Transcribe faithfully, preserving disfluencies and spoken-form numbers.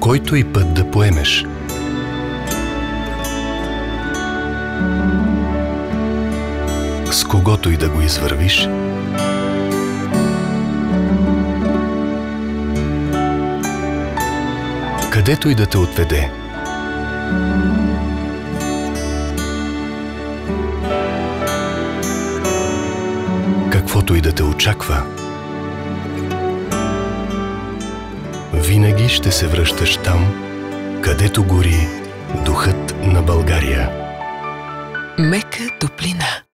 който и път да поемеш. С когото и да го извървиш, където и да те отведе, каквото и да те очаква, винаги ще се връщаш там, където гори духът на България. Мека топлина.